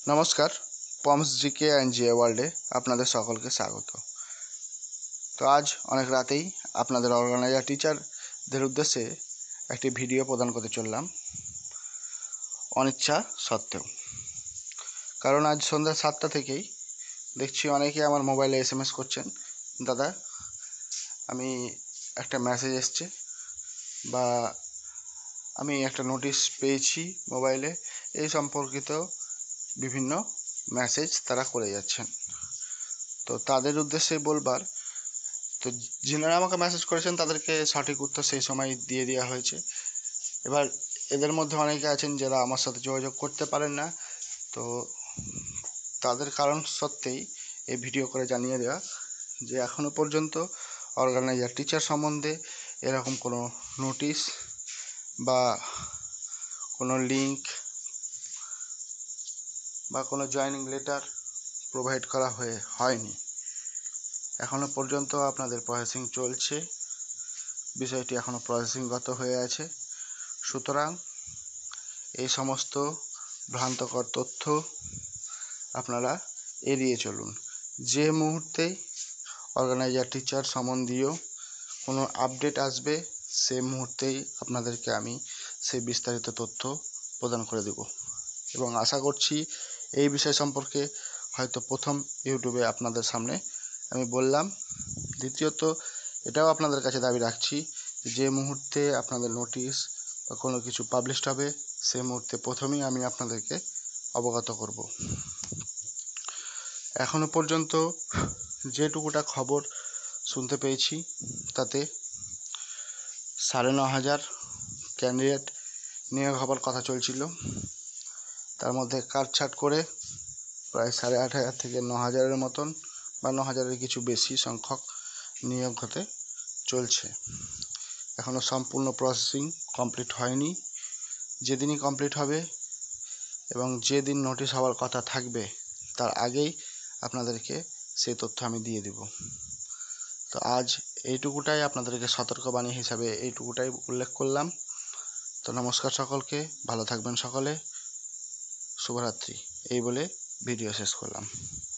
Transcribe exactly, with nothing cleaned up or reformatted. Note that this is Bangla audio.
নমস্কার, পমস জিকে অ্যান্ড জিএ ওয়ার্ল্ডে আপনাদের সকলকে স্বাগত। তো আজ অনেক রাতেই আপনাদের অর্গানাইজার টিচারদের উদ্দেশ্যে একটি ভিডিও প্রদান করতে চললাম, অনিচ্ছা সত্ত্বেও। কারণ আজ সন্ধ্যা সাতটা থেকেই দেখছি অনেকেই আমার মোবাইলে এস এম এস করছেন, দাদা আমি একটা মেসেজ এসছে বা আমি একটা নোটিশ পেয়েছি মোবাইলে, এই সম্পর্কিত বিভিন্ন মেসেজ তারা করে যাচ্ছেন। তো তাদের উদ্দেশ্যে বলবার, তো যিনারা আমাকে মেসেজ করেছেন তাদেরকে সঠিক উত্তর সেই সময় দিয়ে দেওয়া হয়েছে। এবার এদের মধ্যে অনেকে আছেন যারা আমার সাথে যোগাযোগ করতে পারেন না, তো তাদের কারণ সত্ত্বেই এই ভিডিও করে জানিয়ে দেওয়া যে এখনও পর্যন্ত অর্গানাইজার টিচার সম্বন্ধে এরকম কোনো নোটিশ বা কোনো লিঙ্ক বা কোনো জয়েনিং লেটার প্রোভাইড করা হয়ে হয়নি। এখনও পর্যন্ত আপনাদের প্রসেসিং চলছে, বিষয়টি এখনও প্রসেসিংগত হয়ে আছে। সুতরাং এই সমস্ত ভ্রান্তকর তথ্য আপনারা এড়িয়ে চলুন। যে মুহূর্তেই অর্গানাইজার টিচার সম্বন্ধীয় কোনো আপডেট আসবে সেই মুহূর্তেই আপনাদেরকে আমি সেই বিস্তারিত তথ্য প্রদান করে দেব এবং আশা করছি এই বিষয় সম্পর্কে হয়তো প্রথম ইউটিউবে আপনাদের সামনে আমি বললাম। দ্বিতীয়ত এটাও আপনাদের কাছে দাবি রাখছি, যে মুহূর্তে আপনাদের নোটিশ বা কোনো কিছু পাবলিশড হবে সেই মুহূর্তে প্রথমেই আমি আপনাদেরকে অবগত করব। এখনো পর্যন্ত যেটুকুটা খবর শুনতে পেয়েছি তাতে সাড়ে ন হাজার ক্যান্ডিডেট নিয়োগ হবার কথা চলছিল, তার মধ্যে কাটছাট করে প্রায় সাড়ে আট হাজার থেকে ন হাজারের মতন বা ন হাজারের কিছু বেশি সংখ্যক নিয়োগ হতে চলছে। এখনও সম্পূর্ণ প্রসেসিং কমপ্লিট হয়নি। যেদিনই কমপ্লিট হবে এবং যেদিন নোটিশ হওয়ার কথা থাকবে তার আগেই আপনাদেরকে সেই তথ্য আমি দিয়ে দেব। তো আজ এইটুকুটাই আপনাদেরকে সতর্কবাণী হিসাবে এইটুকুটাই উল্লেখ করলাম। তো নমস্কার সকলকে, ভালো থাকবেন সকলে, শুভরাত্রি, এই বলে ভিডিও শেষ করলাম।